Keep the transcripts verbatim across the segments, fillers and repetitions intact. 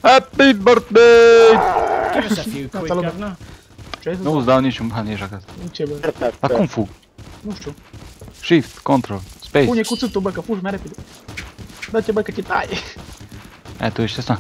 Happy birthday! Give us a few quick, governor. Nu îți dau niciun ban, ești acasă. Ce bă? Dar cum fug? Nu știu. Shift, control, space. Pune cuțitul bă, că fugi mai repede. Dă-te bă că te taie. Hai, tu ești ăsta.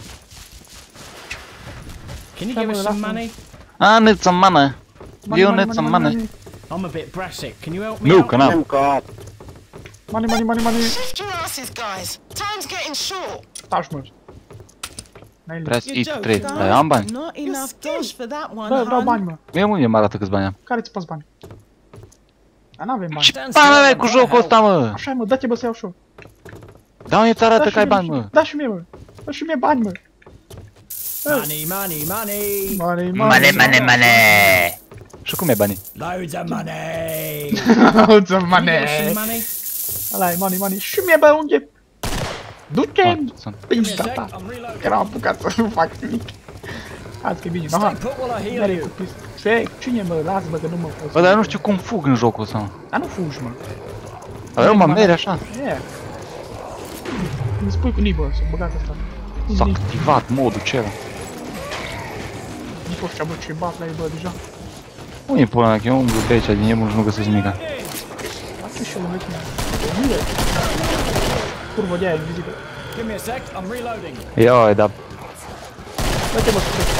Can you give us some money? I need some money. You need some money. I'm a bit brassic. Can you help me Nu, out? că n-am. Money, money, money, money. Shift your asses, guys. Time's getting short. Taci mă. Press E trei. Dar eu am bani. Not enough dosh for that one, Bă, vreau hun. bani mă. Mie unde mă arată câți bani am. Care ți-ți bani? Dar n-avem bani. Ce bani ai cu jocul ăsta, mă? Așa mă, dă-te bă să iau și eu. Da, unde ți arată Da că ai și mie, bani, mă? Da și mie mă. Dă și mie bani mă. Money, money, money. Money, Money, money, money. Și cum e banii? Loads of money. Loads of Can you give us some money. money? Ăla e money, money. Și mie bă, unde? Du-te! Sunt. Give me a Pizda sec. ta. I'm reloading. Că n-am apucat să nu fac nimic. Hai că e bine, Stay aha. put while I heal Mere you. cu pis. Ce? Cine mă? Lasă bă că nu mă pot. Bă, dar eu nu știu cum fug în jocul ăsta, mă. Dar nu fugi mă. Dar eu mă mere așa. E. Îmi spui cu Nibă să băgați asta. S-a activat modul cel. Nu pot știa bă ce bat la ei bă deja. Unde-i pula mea, că eu umblu pe aici din emul și nu găsesc nimica. Lasă și eu în vechime. Nu e. Curvă de aia invizibilă. Give me a sec. I'm reloading. Ioi, dar... Dă-te bă să treci.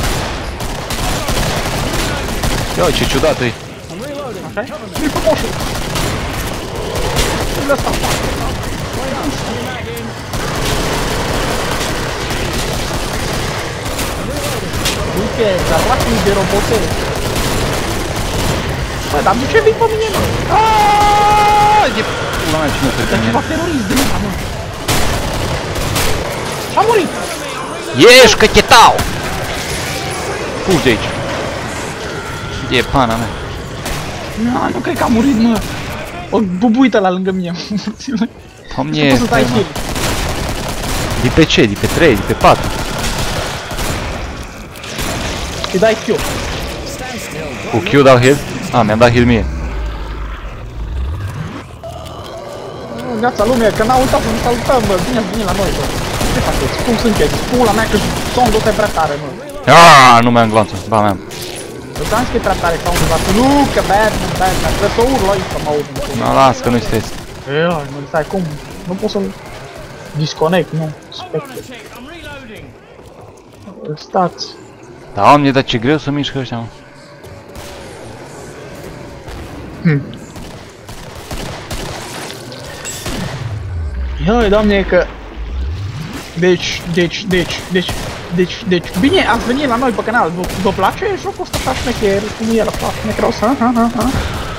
Ioi, ce ciudat e. I'm reloading. Așa-i? Nu-i pe moșul! Nu-i lăsa. Uite, zaracul de robote. Bă, dar de ce vii pe mine, mă? Aaaa, e pula mea, cine se E pe ceva mine? terorist de mine, mă. A murit! Ieși, că te tau! Fugi de aici. E pana mea. Nu, nu cred că a murit, mă. O bubuită la lângă mine. Doamne, Nu poți să dai mă. kill. De pe ce? De pe trei? De pe patru? Îi dai kill. Cu Q dau heal? A, mi-am dat heal mie. Viața lumea, că n-a uitat să ne salutăm, bă. Bine, bine la noi, bă. Ce faceți? Cum sunteți? Pula mea că sound-ul ăsta e prea tare, mă. Aaaa, nu mi-am glanță. Ba, mi-am. Eu ți-am zis că e prea tare sound-ul ăsta. Nu, că bad, man, bad, man. Trebuie să urlă aici să mă aud. Nu, las că nu-i stres. Ei, mă, stai, cum? Nu pot să-l disconnect, nu. Spectre. I'm reloading. Stați. Doamne, dar ce greu să mișcă ăștia, mă. Ioi, doamne, că... Deci, deci, deci, deci, deci, deci, bine, ați venit la noi pe canal, vă, vă place jocul ăsta așa șmecher, cum e la așa șmecheros, ha, ha, ha, ha?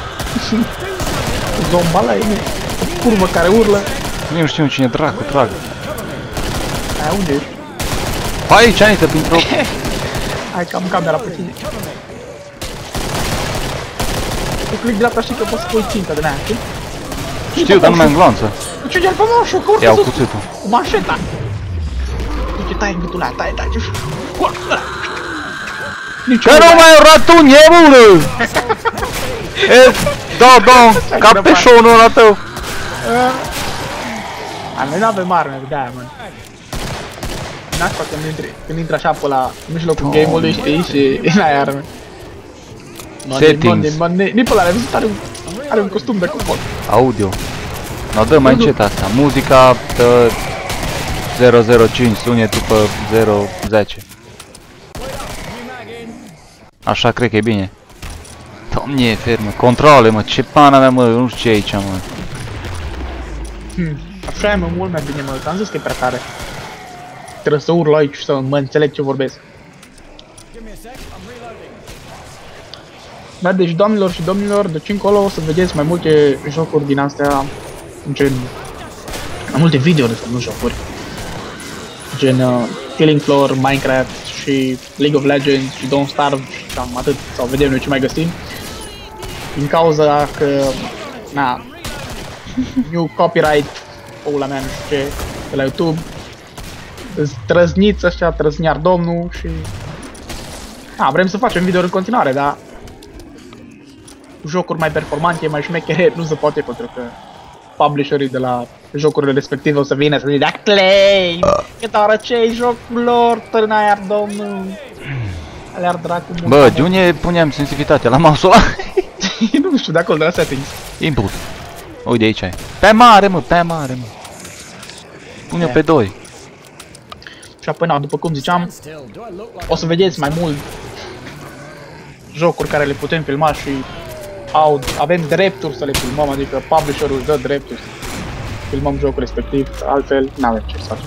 Zombala e, o curvă care urlă. Nu știu cine dracu trag. Aia, unde ești? Pa aici, Anită, printr-o... Hai că am camera pe tine. Cu click dreapta știi că poți să pui țintă de mea, știi? Știu, dar nu mai am glanță. Ce de-al pe moșul, că urcă Iau sus, cuțitul. cu manșeta. Uite, tai gâtul ăla, tai, tai, ce scoară ăla. Nici Că nu mai ratun, e bună! E, da, da, capeșonul ăla tău. A, noi n-avem arme, de-aia, mă. N-aș când intri, când intri așa pe la mijlocul game-ului, știi, și n-ai arme. Settings. Nici pe ăla, ai văzut, are un, are un costum de copot. Audio. No, dă mai încet asta. Muzica tă, zero zero cinci, sunetul pe zero zece. Așa cred că e bine. Doamne, fermă, controle, mă, ce pana mea, mă, nu știu ce e aici, mă. Hmm. Așa e, mă, mult mai bine, mă, ți-am zis că e prea tare. Trebuie să urlu aici să mă înțeleg ce vorbesc. Da, deci, doamnelor și domnilor, de aici încolo o să vedeți mai multe jocuri din astea, gen... mai multe videouri, nu jocuri. Gen uh, Killing Floor, Minecraft și League of Legends și Don't Starve și cam atât, sau vedem noi ce mai găsim. Din cauza că, na, new copyright, pula mea, nu știu ce, de la YouTube. Îți trăzniți ăștia, trăzniar domnul și... Na, vrem să facem video în continuare, dar... jocuri mai performante, mai șmechere, nu se poate pentru că publisherii de la jocurile respective o să vină să zică da claim! Chitară, ce-i jocul lor, târna iar domnul. Alea dracu mult. Bă, de unde puneam sensibilitatea la mouse-ul ăla? Nu știu, de acolo, de la settings. Input. Uite aici ai. Pe mare, mă, pe mare, mă. Pune-o pe doi. Și apoi, na, după cum ziceam, Still, do I look like o să vedeți mai mult jocuri care le putem filma și au, avem drepturi să le filmăm, adică publisherul îți dă drepturi să filmăm jocul respectiv, altfel n-avem ce să facem.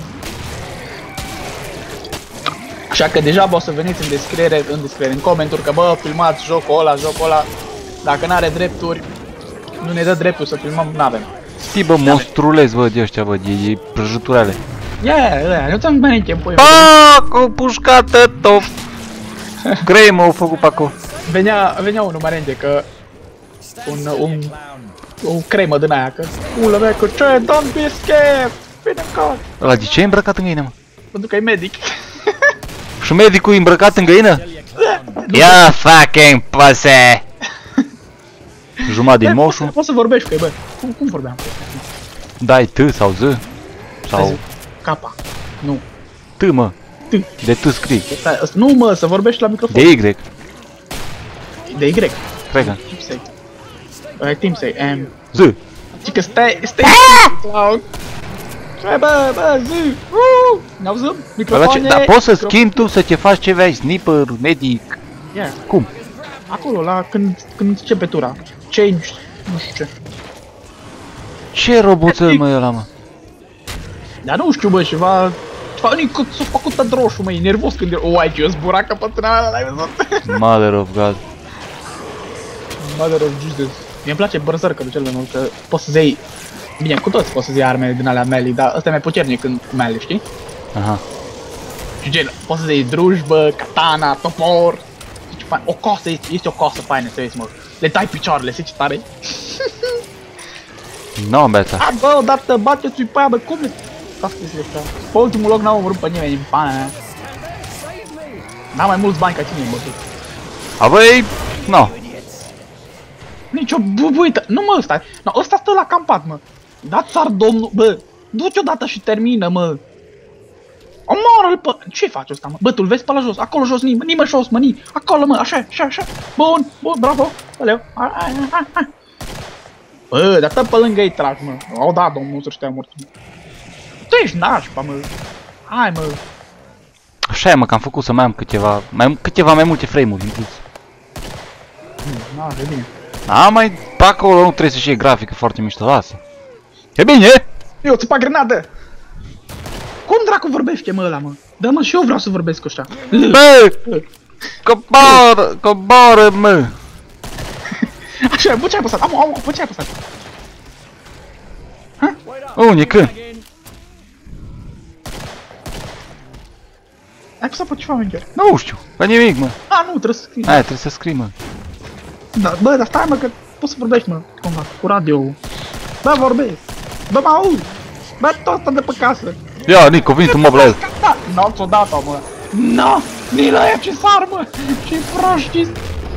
Așa că deja o să veniți în descriere, în descriere, în comentarii că bă, filmați jocul ăla, jocul ăla, dacă n-are drepturi, nu ne dă drepturi să filmăm, n-avem. Știi, bă, monstruleți, bă, de ăștia, bă, de, de prăjiturale. Yeah, yeah, nu ți-am mai timp, pui. Aaaa, cu pușcată, top! Grey m-au făcut pe acolo. Venea, venea unul mai rende că un, un, o cremă din aia, că ula mea, că ce, don't be scared, vine încă, Ăla de ce e îmbrăcat în găină, mă? pentru că e medic. Și medicul e îmbrăcat în găină? Ia fucking pussy! Jumătate din moșu, Poți să vorbești cu ei, bă, cum, cum vorbeam? dai T sau Z, sau Capa, nu, T, mă. T. De T scrii. Stai, ăsta- nu mă, să vorbești la microfon. De Y, De Y. cred că. Team say. Uh, team say, um, Z. ci că stai, stai, clown. Hai bă, bă, zi, uuu, ne-auzim? Ăla ce, Microfoane. dar poți să schimbi tu să te faci ce vrei, sniper, medic, Yeah. cum? Acolo, la când, când începe tura. Change, nu știu ce. Ce roboțel, mă, e ăla, mă? Dar nu știu, bă, ceva... Ceva nică s-a făcut tot roșu, mă, e nervos când e... O, ai ce, eu zbura căpătâna ăla, l-ai văzut? Mother of God. Mother of Jesus. Mie-mi place Berserker-ul cel mai mult, că poți să-ți iei... Bine, cu toți poți să-ți iei armele din alea melee, dar ăsta e mai puternic când cu melee, știi? Aha. Și gen, poți să-ți iei drujbă, katana, topor... Zici, fain, o cosă, este, este o cosă faină să vezi, mă. Le tai picioarele, știi ce tare? Nu, beța. A, bă, odată bateți-i pe aia, bă, cum le... Asta este ăsta. Pe ultimul loc n-am omorât pe nimeni în pana aia. N-am mai mulți bani ca tine, bă. A, băi, nu. Nici o bubuită. Nu, mă, stai. No, ăsta stă la campat, mă. Dați ar domnul, bă. Du-te odată și termină, mă. Omoară-l pe... Ce faci ăsta, mă? Bă, tu-l vezi pe la jos. Acolo jos, nimă, nimă jos, mă, ni. Acolo, mă, așa, așa, așa. Bun, bun, bravo. Aleu. Bă, dar tot pe lângă ei tragi, mă. O, da, domnul, să știa mort. Tu ești nașpa, mă. Hai, mă. Așa e, mă, că am făcut să mai am câteva, mai, câteva mai multe frame-uri în plus. Na, e bine. A, mai pe acolo nu trebuie să-și iei grafică foarte mișto, lasă. E bine! Eu țipa grenadă! Cum dracu vorbește, mă, ăla, mă? Da, mă, și eu vreau să vorbesc cu ăștia. Bă! Coboară, coboară, mă! Așa, bă, ce ai apăsat? Amu, amu, bă, ce ai apăsat? Unde, când? Ai apăsat pe ceva, Wenger? Nu știu, pe nimic, mă. A, nu, trebuie să scrii. Aia, trebuie să scrii, mă. Da, bă, dar stai, mă, că poți să vorbești, mă, cumva, cu radio. Bă, vorbesc. Bă, mă aud. Bă, tot ăsta de pe casă. Ia, Nico, vin tu, mă, la el. Da, n-au ți-o dat-o, mă. No, ni la ea ce sar, mă. Ce proști.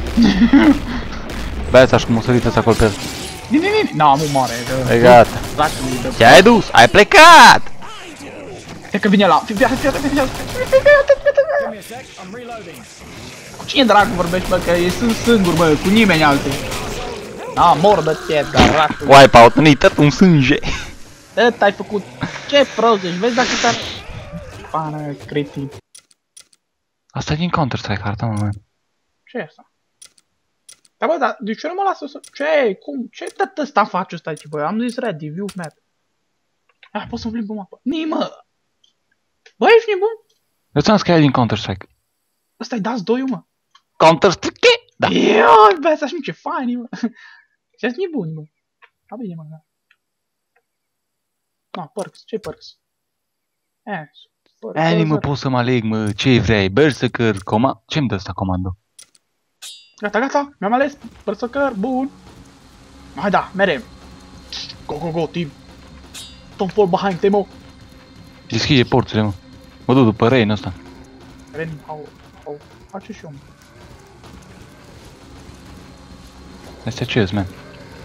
Băiați, cum o să ridiți acolo pe el. Ni, ni, ni. No, nu moare. E gata. Te-ai dus, ai plecat! E că vine la... Fii, fii, fii, fii, fii, fii, Give me a sec, I'm reloading. cu cine dracu vorbești, bă, că e sunt singur, bă, cu nimeni altul. Da, mor de tie, dracu. Wipeout, nu-i tot un sânge. Dă, ai făcut. Ce prost ești, vezi dacă te-ar... Pană, cretin. Asta e din Counter-Strike, harta, mă, man. Ce e asta? Da, bă, dar de ce nu mă lasă să... Ce? Cum? Ce tot ăsta face ăsta aici, bă? Am zis ready, view map. Ah, pot să-mi plimb pe mapă. Nii, mă! Bă, ești nebun? Eu ți-am scris din Counter-Strike. Ăsta-i dați doi, mă. Counter-Strike? Da. Ioi, bă, să știu ce fain, mă. Ce-s nebuni, mă. A, bine, mă, da. Na, perks, ce perks? Eh, perks. Ani, mă, pot să mă aleg, mă, ce vrei, Berserker, comand... Ce-mi dă ăsta comando? Gata, gata, mi-am ales Berserker, bun. Hai da, merem. Go, go, go, team. Don't fall behind, Temo. Deschide porțile, mă. Mă duc după Rain ăsta. Ren, au, au, face și eu, mă. Astea ce-s, man?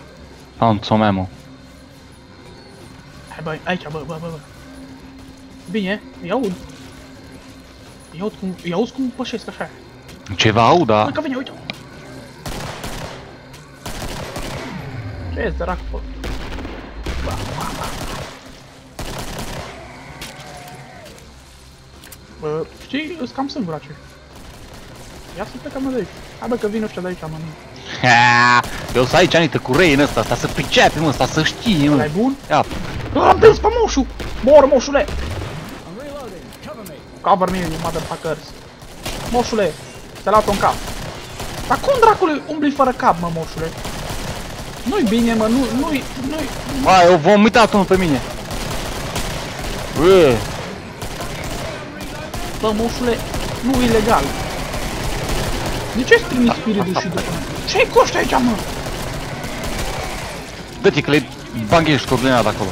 Found some ammo. Hai, bă, aici, bă, bă, bă, bă. Bine, îi aud. Îi aud cum, îi auzi cum pășesc așa. Ceva au, da. Uite că vine, uite. Ce-i dracu, bă? Ba, ba, ba. Bă, știi, îți cam sângurace. Ia să plecăm de aici. Hai bă, că vin ăștia de aici, mă. Ha, eu să aici, Anită, cu rei în ăsta, asta să pricepe, mă, asta să știe, mă. Ăla-i bun? Ia. Am prins pe moșu! Mor, moșule! I'm reloading. Cover me. Cover me, you motherfuckers! Moșule, te luat un cap. Dar cum dracului umbli fără cap, mă, moșule? Nu-i bine, mă, nu, nu-i, nu-i... Hai, eu vom uita unul pe mine. Bă, Bă, moșule, nu-i legal. De ce-ți trimis spiritul și după? Ce-ai cu ăștia aici, mă? dă-te că le banghești coordonat acolo.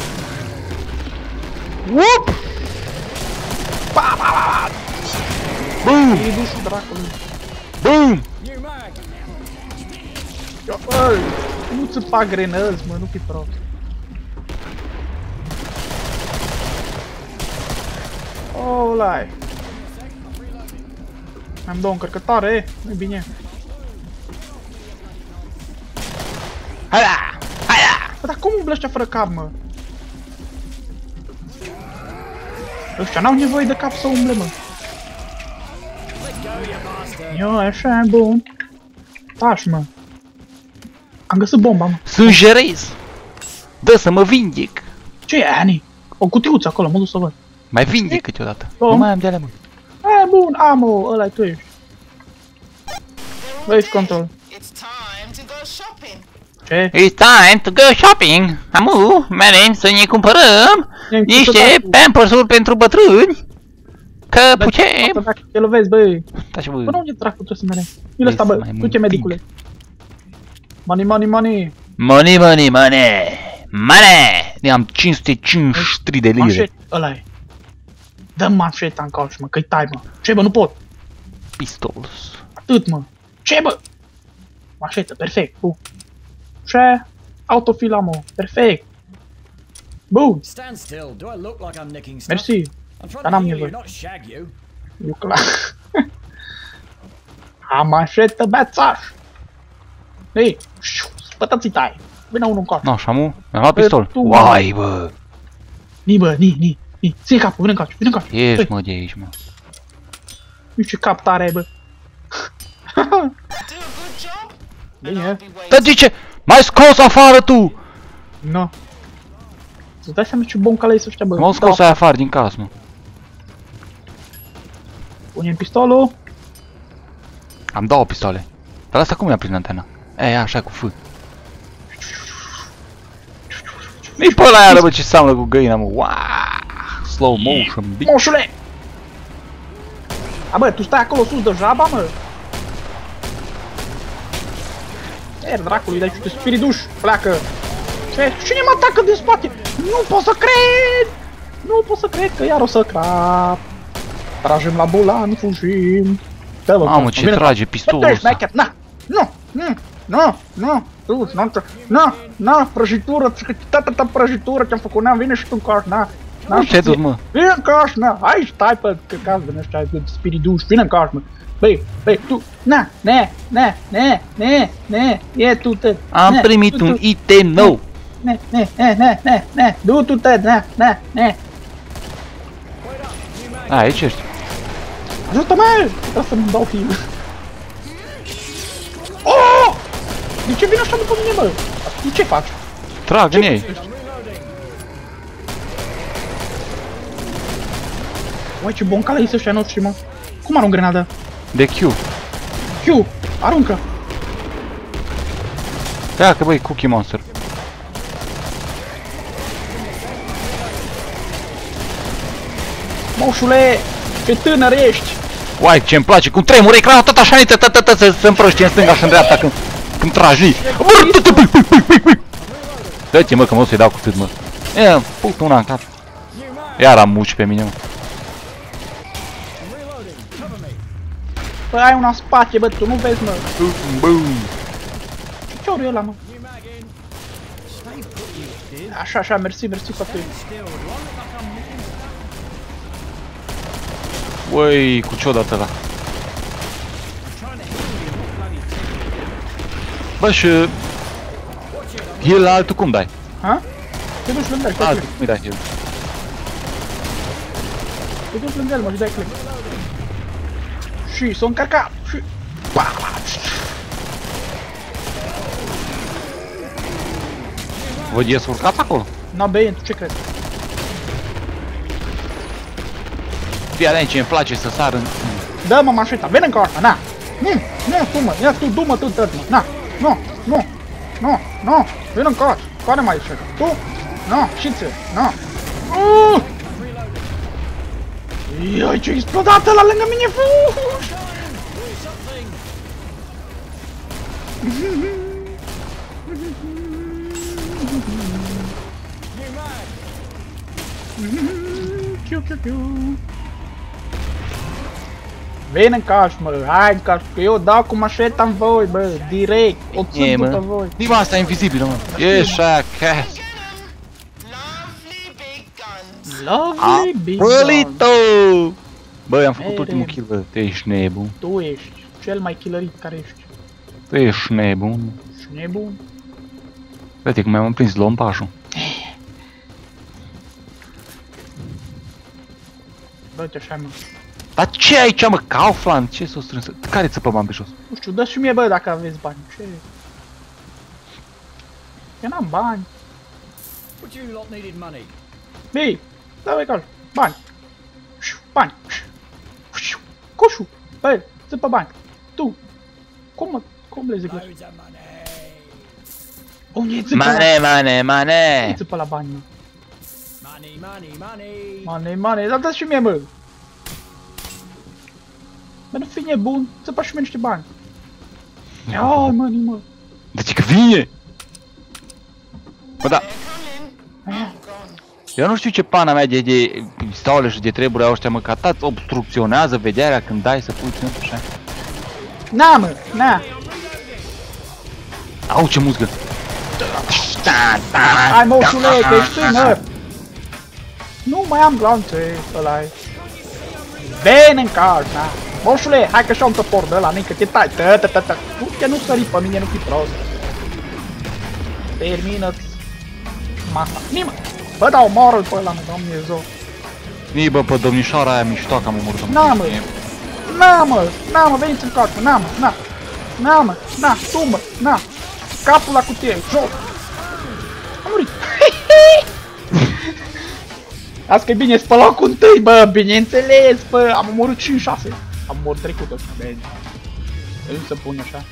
Up! Pa, pa, pa, pa! Bum! Spiritul dracului. Bum! New mag. Eu, bă, nu țăpa grenăzi, mă, nu fi prost. Oh, lai. Am două încărcătoare, nu-i bine. Hai la! Hai la! Bă, dar cum umblă ăștia fără cap, mă? Ăștia n-au nevoie de cap să umble, mă. Eu, așa, bun. Taci, mă. Am găsit bomba, mă. Sângerez! Dă să mă vindic! Ce e, Ani? O cutiuță acolo, mă duc să văd. Mai vindic câteodată. Bun. Nu mai am de alea, mă. E, bun, amo, ăla-i tu ești. Wave control. It's time to go shopping. Ce? It's time to go shopping! Amu, merem să ne cumpărăm Ne-am niște cumpărat. pampers-uri pentru bătrâni. Că Bă, putem... Dacă te lovezi, băi. Taci, Bă, bă. nu unde dracu trebuie să merem? Nu ăsta, bă, Vezi mai du-te, mult medicule. Money, money, money. Money, money, money! Money! Ne-am cinci sute cincizeci și trei de lire. Manșet, ăla-i. Dă-mi manșeta în calci, mă, că-i tai, mă. Ce, bă, nu pot. Pistols. Atât, mă. Ce, bă? Manșetă, perfect, bun. Ce? Autofil ammo, perfect. Bun, Stand still. Do I look like I'm nicking stuff? mersi. I'm trying Dar to n-am heal you, nevoie. not shag you. Eu clar. Am manșetă, bețaș. Ei, spătați-i tai. Vine unul în calci. No, și amu, mi-am luat Bă, pistol. tu, mă. Uai, bă! Ni, bă, ni, ni, ni. Ține capul, vine în calci, vine în calci. Ești, mă, de aici, mă. Nu știu ce cap tare ai, bă. Do a good job, and Bine. I'll be waiting. Dar zice, m-ai scos afară tu! No. Îți dai seama ce bun calei să ăștia, bă. M-au scos aia afară din casă, mă. Punem pistolul. Am două pistole. Dar asta cum i-a prins antena? E, așa, cu F. Nici pe ăla iară, bă, ce seamănă cu găina, mă. Wow! Slow motion, big. Moșule! A, bă, tu stai acolo sus de jaba, mă? Er, dracului, dai și spiriduș, pleacă! Ce? Cine mă atacă din spate? Nu pot să cred! Nu pot să cred că iar o să crap! Tragem la bulan, fugim! Dă, bă, Mamă, bă, ce vine- trage Bă, pistolul tu ești ăsta. șmecher, na! Nu! Nu! Nu! Nu! Tu, nu! Na! Na! Prăjitură! Tata ta prăjitură te-am făcut, na! Vine și tu în coș, na! Na, Nu și te duci, ție. mă. Vine în coș, na! Hai, stai pe căcați din ăștia, de spiriduși, vine în coș, mă! Băi, băi, tu, na, ne, ne, ne, ne, ne, e tu te, Am ne, primit tu, un tu, item nou. ne, ne, ne, ne, ne, ne, du tu te, ne, ne, ne, A, aici ești. ajută-mă, vreau să-mi dau heal. Oh! De ce vine așa după mine, bă? Tu ce faci? Trag în ei. Uai, ce bun calei ăștia noștri, mă. Cum arunc grenada? De Q. Q, aruncă. Ia că băi, Cookie Monster. Moșule, ce tânăr ești. Uai, ce-mi place, cum tremur ecranul tot așa, tă, tă, tă, tă, să se împrăștie în stânga și în dreapta când, când tragi. Dă-te, mă, că mă o să-i dau cu tât, mă. Ia, put una în cap. Iar am muci pe mine, mă. Bă, ai una în spate, bă, tu nu vezi, mă. Bum. Ce ciorul e ăla, mă? Așa, așa, mersi, mersi, frate. Ui, cu ce-o dat ăla? Bă, și... Heal la altul cum dai? Ha? Te duci lângă el, te Altul, nu-i dai heal. Te duci lângă el, mă, și dai click. Și s-o încărcat. Și... Vă ies urcați acolo? Na, bine, tu ce crezi? Fii atent ce îmi place să sar în... Dă-mă mașeta, vine încă asta, na! Nu, nu, tu mă, ia tu, du-mă tu, tăt, mă, na! Nu, nu, nu, nu, vine încă asta, care mai zice? Tu? Nu, și ți, nu! Uh! Iai, ce explodat ăla lângă mine, fuuuuș! Vine în caș, mă, hai în caș, că eu dau cu mașeta în voi, bă, direct, o țin după voi. Nima asta e invizibilă, mă. Ești aia, cash. Lovely big guns. Lovely big Polito! dog. Băi, am făcut Ei, ultimul Rem. kill, bă. Tu ești nebun. Tu ești cel mai killerit care ești. Tu ești nebun. Ești nebun. Uite cum mi-am prins lompașul. Bă, uite așa, mă. Dar ce ai aici, mă? Kaufland? Ce s-o strâns? Care țăpă bani pe jos? Nu știu, dă și mie, bă, dacă aveți bani. Ce? Eu n-am bani. Would you lot needed money? Băi, da, băi, calc. Bani. Șu, bani. Șu, coșu. Băi, țăpă bani. Tu. Cum, mă? Cum le zic? Loads of money. Unde țăpă la... Mane, mane, mane! Țăpă la bani, mă. Money, money, money. Mane, mane, dar dă și mie, mă. Bă, nu fi nebun, țăpă și mie niște bani. Ia, mă, mă. Deci că vine! Bă, da, They're coming. I'm gone. eu nu știu ce pana mea de, de pistoale și de treburi ăștia, mă, că atât obstrucționează vederea când dai să pui ținut așa. Na, mă, na. Au, ce muzică! Hai, moșule, că ești tânăr. Nu mai am glanțe, ăla-i. Bine în caz, na. Moșule, hai că și-au un tăpor de ăla, nică te tai, tă, tă, tă, tă. Nu, că nu sări pe mine, nu fi prost. Termină-ți masa. Nimă! Bă, da, omoară-l pe ăla, mă, doamne Dumnezeu. Nii, bă, pe domnișoara aia mișto că am omorât-o. Na, mă. Na, mă, na, mă, veniți în casă, na, mă, na. Na, mă, na, tu, mă, na. Capul la cutie, joc. Am murit. Asta că e bine, spălau cu întâi, bă, bineînțeles, bă, am omorât cinci șase. Am omorât trecut ăsta, bine. El să pune așa.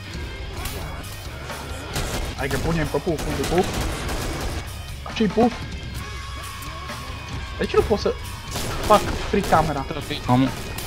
Hai că punem pe puf, unde puf? Ce-i puf? De ce nu pot să fac free camera? Am,